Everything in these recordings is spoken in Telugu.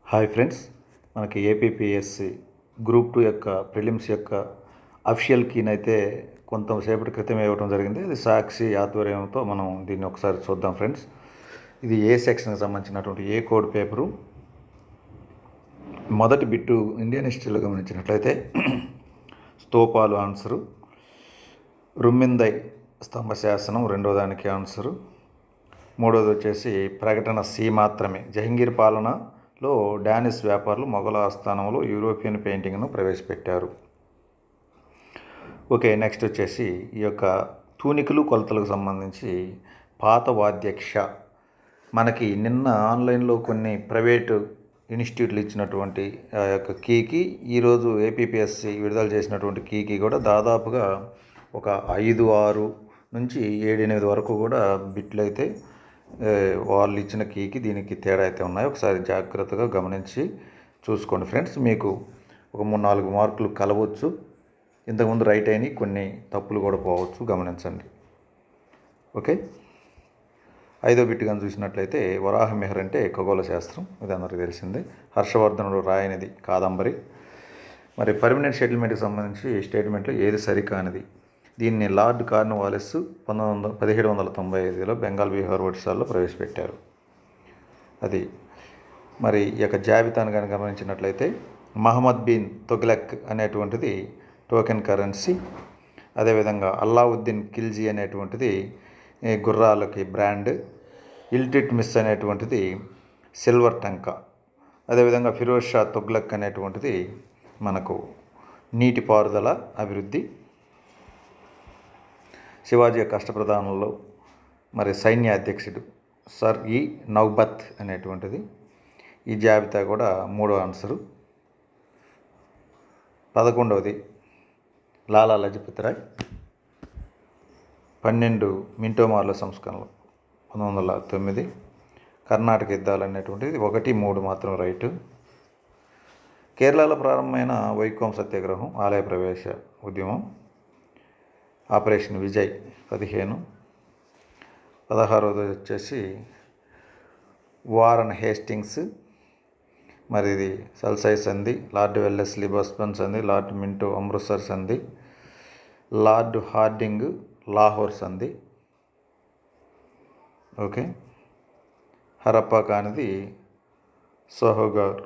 హాయ్ ఫ్రెండ్స్, మనకి ఏపీపీఎస్సి గ్రూప్ 2 యొక్క ప్రిలిమ్స్ యొక్క అఫిషియల్ కీని అయితే కొంతసేపటి క్రితం ఇవ్వడం జరిగింది. ఇది సాక్షి ఆధ్వర్యంతో మనం దీన్ని ఒకసారి చూద్దాం ఫ్రెండ్స్. ఇది ఏ సెక్షన్కి సంబంధించినటువంటి ఏ కోడ్ పేపరు. మొదటి బిట్టు ఇండియన్ హిస్టరీలో గమనించినట్లయితే స్తూపాలు ఆన్సరు, రుమ్మిందై స్తంభ శాసనం రెండో దానికి ఆన్సరు, మూడోది వచ్చేసి ప్రకటన సి మాత్రమే. జహంగీర్ పాలనలో డానిష్ వ్యాపారులు మొఘల ఆస్థానంలో యూరోపియన్ పెయింటింగ్ను ప్రవేశపెట్టారు. ఓకే, నెక్స్ట్ వచ్చేసి ఈ యొక్క తూనికలు కొలతలకు సంబంధించి పాత వాద్యక్ష. మనకి నిన్న ఆన్లైన్లో కొన్ని ప్రైవేటు ఇన్స్టిట్యూట్లు ఇచ్చినటువంటి ఆ యొక్క కీకి ఈరోజు ఏపీపీఎస్సి విడుదల చేసినటువంటి కీకి కూడా దాదాపుగా ఒక 5-6 నుంచి 7-8 వరకు కూడా బిట్లు అయితే వాళ్ళు ఇచ్చిన కీకి దీనికి తేడా అయితే ఉన్నాయి. ఒకసారి జాగ్రత్తగా గమనించి చూసుకోండి ఫ్రెండ్స్. మీకు ఒక 3-4 మార్కులు కలవచ్చు. ఇంతకుముందు రైట్ అయినాయి, కొన్ని తప్పులు కూడా పోవచ్చు, గమనించండి. ఓకే, ఐదో బిట్ కానీ చూసినట్లయితే వరాహమిహిర్ అంటే ఖగోళ శాస్త్రం, ఇది అందరికీ తెలిసిందే. హర్షవర్ధనుడు రాయనిది కాదంబరి. మరి పర్మనెంట్ సెటిల్మెంట్కి సంబంధించి స్టేట్మెంట్లో ఏది సరికానిది? దీన్ని లార్డ్ కార్న్వాలిస్ 1795లో బెంగాల్ బీహార్ ఒడిశాల్లో ప్రవేశపెట్టారు. అది మరి ఈ యొక్క జాబితాను కానీ గమనించినట్లయితే మహమ్మద్ బిన్ తుగ్లక్ అనేటువంటిది టోకెన్ కరెన్సీ. అదేవిధంగా అల్లావుద్దీన్ ఖిల్జీ అనేటువంటిది గుర్రాలకి బ్రాండ్. ఇల్టిట్మిస్ అనేటువంటిది సిల్వర్ టంకా. అదేవిధంగా ఫిరోజ్ షా తుగ్లక్ అనేటువంటిది మనకు నీటిపారుదల అభివృద్ధి. శివాజీ యొక్క అష్టప్రధానంలో మరి సైన్య అధ్యక్షుడు సర్ నౌబత్ అనేటువంటిది. ఈ జాబితా కూడా మూడో ఆన్సరు. 11వది లాలా లజపతి రాయ్. 12 మింటో మార్లే సంస్కరణలు 1909. కర్ణాటక యుద్ధాలు అనేటువంటిది 1, 3 మాత్రం రైటు. కేరళలో ప్రారంభమైన వైకోం సత్యాగ్రహం ఆలయ ప్రవేశ ఉద్యమం. ఆపరేషన్ విజయ్ 15. 16వది వచ్చేసి వారన్ హేస్టింగ్స్. మరి ఇది సల్సాయ్ సంధి, లార్డ్ వెల్లెస్లీ బస్బన్ సంధి, లార్డ్ మింటో అమృత్సర్ సంధి, లార్డ్ హార్డింగ్ లాహోర్ సంధి. ఓకే, హరప్పా కానిది సోహోగర్.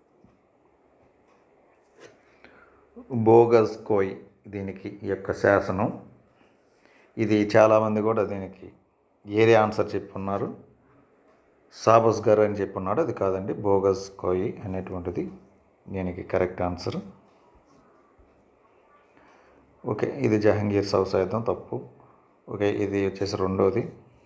బోగస్ కోయ్ దీనికి ఈ యొక్క శాసనం. ఇది చాలామంది కూడా దీనికి ఏరే ఆన్సర్ చెప్పున్నారు. సాబస్గర్ అని చెప్పున్నాడు, అది కాదండి, బోగస్ కోయి అనేటువంటిది దీనికి కరెక్ట్ ఆన్సర్. ఓకే, ఇది జహంగీర్ సౌసాయుధం, తప్పు. ఓకే, ఇది వచ్చేసి రెండోది.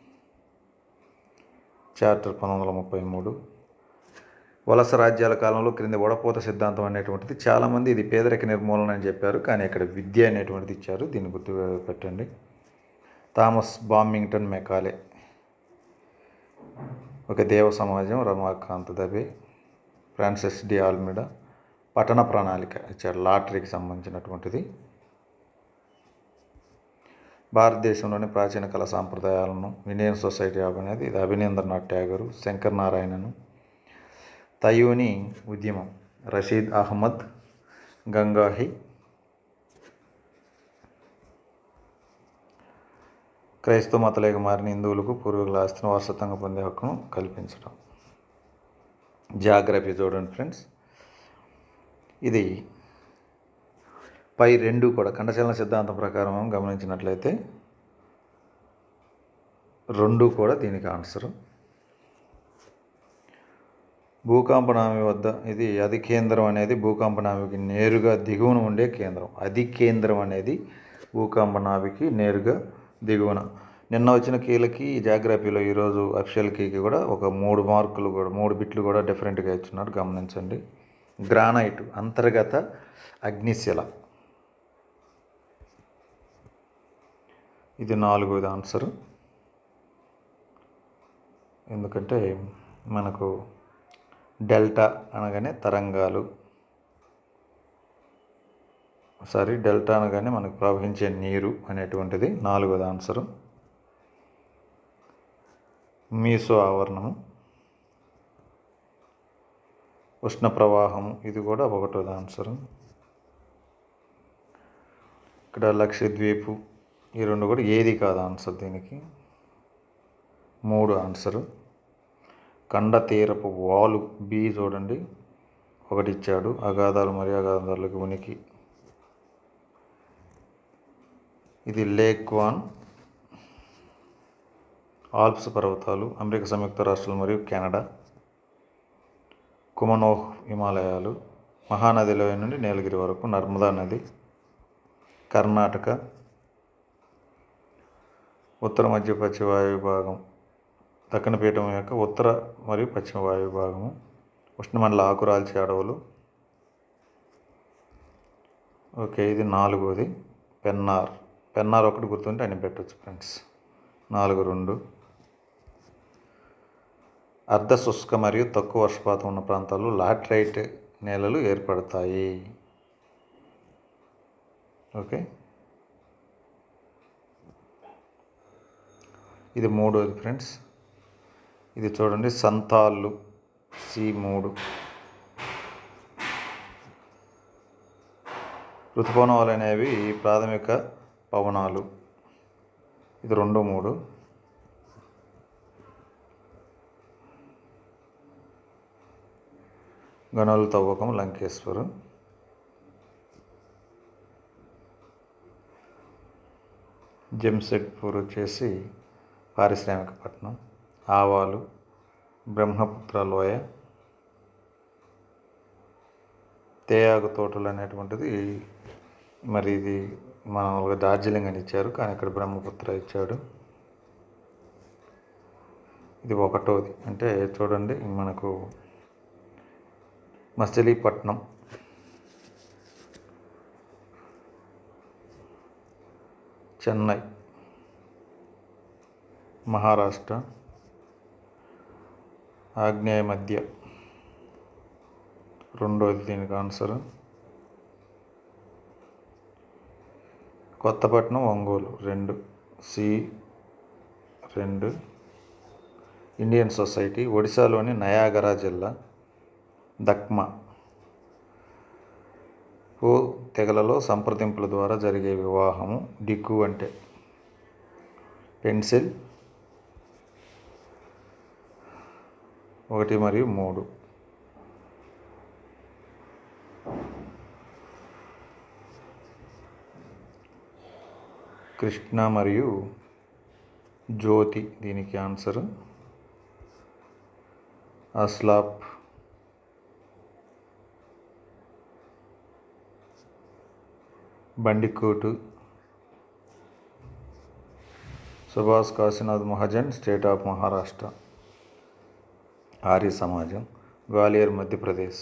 చార్టర్ 1933. వలస రాజ్యాల కాలంలో క్రింది వడపోత సిద్ధాంతం అనేటువంటిది చాలామంది ఇది పేదరిక నిర్మూలన అని చెప్పారు, కానీ ఇక్కడ విద్య అనేటువంటిది ఇచ్చారు, దీన్ని గుర్తు పెట్టండి. Thomas Babington Macaulay. ఒక దేవ సమాజం Ramakant Dabe. Francis de Almeida. పట్టణ ప్రణాళిక ఇచ్చారు, లాటరీకి సంబంధించినటువంటిది. భారతదేశంలోని ప్రాచీన కళా సాంప్రదాయాలను ఇండియన్ సొసైటీ ఆఫ్ అనేది ఇది అభినందనాథ్ ట్యాగూర్. శంకర్ నారాయణను. తయూని ఉద్యమం రషీద్ అహ్మద్ గంగాహి. క్రైస్తవ మతలేక మారిన హిందువులకు పూర్వీకుల ఆస్తిని వారసత్వంగా పొందే హక్కును కల్పించడం. జాగ్రఫీ చూడండి ఫ్రెండ్స్. ఇది పై 2 కూడా ఖండచలన సిద్ధాంతం ప్రకారం గమనించినట్లయితే 2 కూడా దీనికి ఆన్సరు. భూకంపనామి వద్ద ఇది అధికేంద్రం అనేది భూకంపనామికి నేరుగా దిగువన ఉండే కేంద్రం. అధికేంద్రం అనేది భూకంపనామికి నేరుగా దిగువన. నిన్న వచ్చిన కీలకి జాగ్రఫీలో ఈరోజు అఫిషియల్ కీకి కూడా ఒక 3 మార్కులు కూడా 3 బిట్లు కూడా డిఫరెంట్గా ఇచ్చున్నారు, గమనించండి. గ్రానైట్ అంతర్గత అగ్నిశిల, ఇది 4వది ఆన్సరు. ఎందుకంటే మనకు డెల్టా అనగానే తరంగాలు, డెల్టా అనగానే మనకు ప్రవహించే నీరు అనేటువంటిది 4వది ఆన్సరు. మీసో ఆవరణము. ఉష్ణ ప్రవాహం ఇది కూడా ఒకటోది ఆన్సరు. ఇక్కడ లక్షద్వీపు ఈ రెండు కూడా ఏది కాదు ఆన్సర్ దీనికి. 3 ఆన్సరు. కండ తీరపు వాలు బి చూడండి ఒకటి ఇచ్చాడు. అగాధాలు మరియు అగాధాలకు ఉనికి. ఇది లేక్ వాన్ ఆల్ప్స్ పర్వతాలు అమెరికా సంయుక్త రాష్ట్రాలు మరియు కెనడా. కుమనోహ్ హిమాలయాలు మహానదిలో నుండి నీలగిరి వరకు. నర్మదా నది కర్ణాటక. ఉత్తర మధ్య పశ్చిమ వాయు విభాగం దక్కన పీఠం యొక్క ఉత్తర మరియు పశ్చిమ వాయు విభాగము. ఉష్ణమండల ఆకురాల్చే అడవులు. ఓకే, ఇది 4వది పెన్నార్. పెన్నార్ ఒకటి గుర్తుంటే అని పెట్టవచ్చు ఫ్రెండ్స్. 4-2. అర్ధ శుష్క మరియు తక్కువ వర్షపాతం ఉన్న ప్రాంతాల్లో లాటరైట్ నేలలు ఏర్పడతాయి. ఓకే, ఇది 3వది ఫ్రెండ్స్. ఇది చూడండి సంతాళ్ళు C3. ఋతుపవనాలు అనేవి ప్రాథమిక పవనాలు. ఇది 2, 3. గనుల తవ్వకం లంకేశ్వరు. జంషెడ్పూర్ వచ్చేసి పారిశ్రామిక పట్టణం. ఆవాలు బ్రహ్మపుత్ర లోయ. తేయాకు తోటలు అనేటువంటిది మరి ఇది మామూలుగా డార్జిలింగ్ అని ఇచ్చారు, కానీ ఇక్కడ బ్రహ్మపుత్ర ఇచ్చాడు. ఇది 1వది. అంటే చూడండి మనకు మచిలీపట్నం, చెన్నై మహారాష్ట్ర. ఆగ్నేయ మధ్య 2వది దీనికి answer. Kothapatnam Ongole 2 C2. Indian society ఒడిశాలోని నయాగరా జిల్లా. దక్మా ఓ తెగలలో సంప్రదింపుల ద్వారా జరిగే వివాహము. డిక్కు అంటే పెన్సిల్. 1 మరియు 3. కృష్ణ మరియు జ్యోతి దీనికి ఆన్సర్. అస్లాప్. బండికోటు. Subhash Kashinath Mahajan state of Maharashtra. ఆర్య సమాజం Gwalior Madhya Pradesh.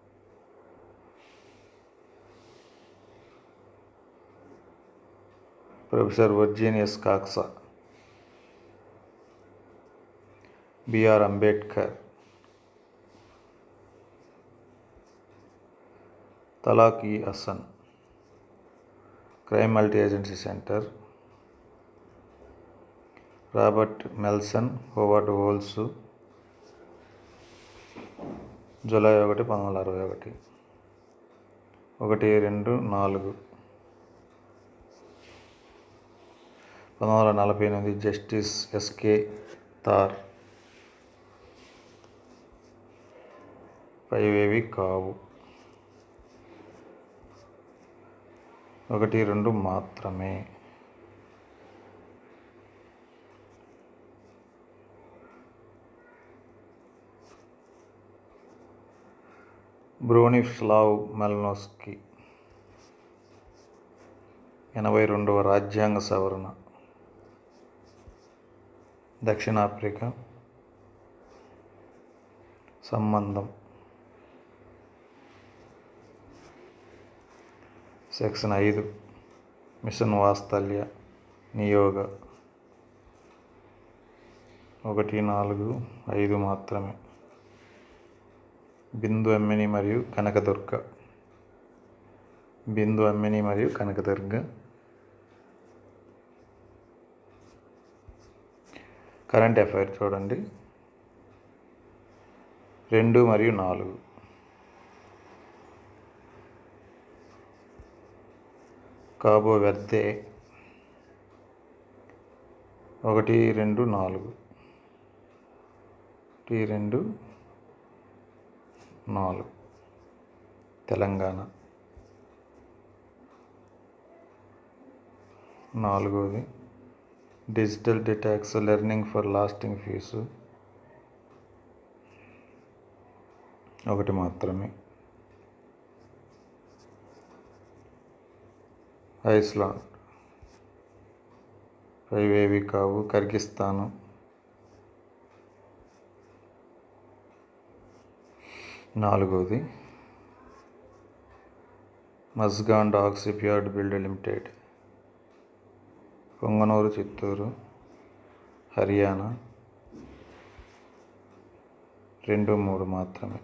Professor Virginius Xaxa. BR Ambedkar. తలాక్-ఈ హసన్. Crime multi agency centre. Robert Melson. Howard Holes. July 1, 1961. 1, 2, 4. 1948 justice SK తార్. పైవేవి కావు. 1, 2 మాత్రమే. బ్రోనిస్లావ్ మెలినోవ్స్కీ. 82వ రాజ్యాంగ సవరణ. దక్షిణాఫ్రికా. సంబంధం. సెక్షన్ 5 మిషన్ వాత్సల్య నియోగ. 1, 4, 5 మాత్రమే. బిందు అమ్మిని మరియు కనకదుర్గ. బిందు అమ్మిని మరియు కనకదుర్గ. కరెంట్ అఫైర్ చూడండి 2 మరియు 4. కాబో వెర్దే 1 2 4 1 2 4 తెలంగాణ. నాలుగోది digital detox learning for lasting ఫీజు 1 మాత్రమే. ఐస్లాండ్ 5 ఏవి కావు. కర్గిస్తాను 4వది Mazagon dock shipyard build limited Punganur Chittoor Haryana 2 3 మాత్రమే.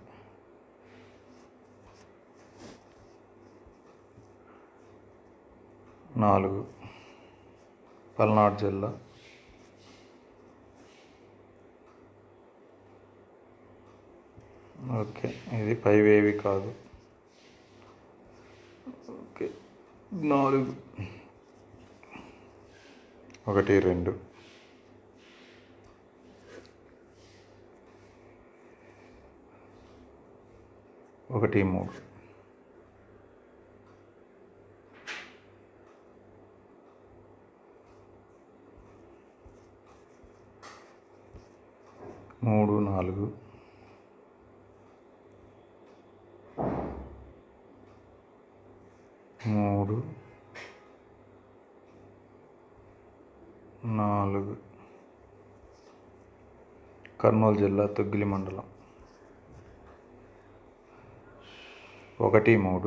4 పల్నాడు జిల్లా ఓకే. ఇది 5 ఏవి కాదు. ఓకే 4 1 2 1 3 3 4 3 4 కర్నూలు జిల్లా తొగ్గిలి మండలం 1 3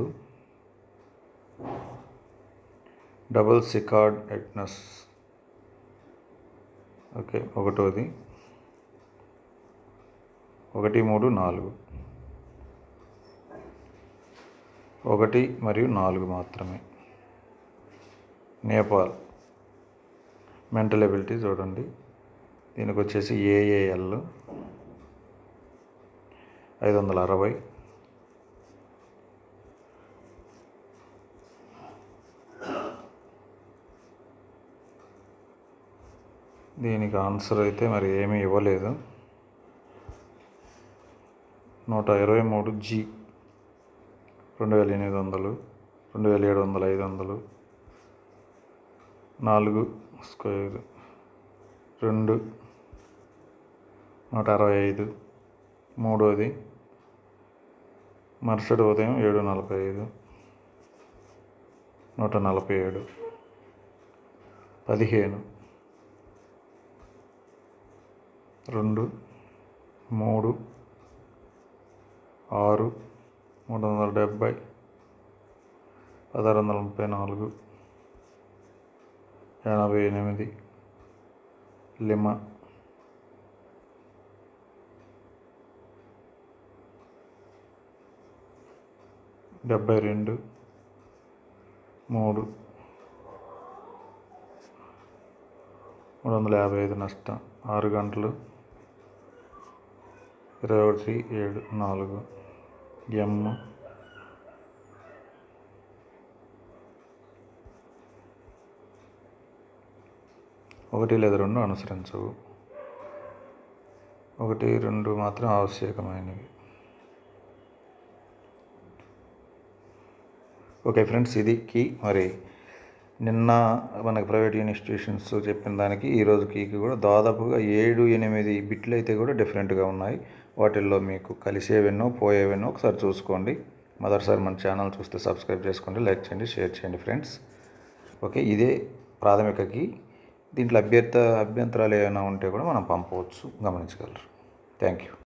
డబుల్ సికార్డ్ ఎట్నస్ ఓకే. 1వది 1 3 4 1 మరియు 4 మాత్రమే. నేపాల్ మెంటల్ ఎబిలిటీ చూడండి. దీనికి వచ్చేసి AAL 560. దీనికి ఆన్సర్ అయితే మరి ఏమీ ఇవ్వలేదు. 123G 2800 2700 500 4 square 2 165. 3వది మరుసటి ఉదయం 7:45 147. 15 2 3 6 370 1634 88 లిమా 72 3 355 నష్టం 6 గంటలు 21 7 4 M 1 లేదా 2 అనుసరించవు. 1 2 మాత్రం ఆవశ్యకమైనవి. ఓకే ఫ్రెండ్స్, ఇది కీ. మరి నిన్న మనకి ప్రైవేట్ ఇన్స్టిట్యూషన్స్ చెప్పిన దానికి ఈరోజు కీకి కూడా దాదాపుగా 7 8 బిట్లు అయితే కూడా డిఫరెంట్గా ఉన్నాయి. వాటిల్లో మీకు కలిసేవెన్నో పోయేవెన్నో ఒకసారి చూసుకోండి. మొదటిసారి మన ఛానల్ చూస్తే సబ్స్క్రైబ్ చేసుకోండి, లైక్ చేయండి, షేర్ చేయండి ఫ్రెండ్స్. ఓకే, ఇదే ప్రాథమిక కీ. దీంట్లో అభ్యంతరాలు ఏమైనా ఉంటే కూడా మనం పంపవచ్చు, గమనించగలరు. Thank you.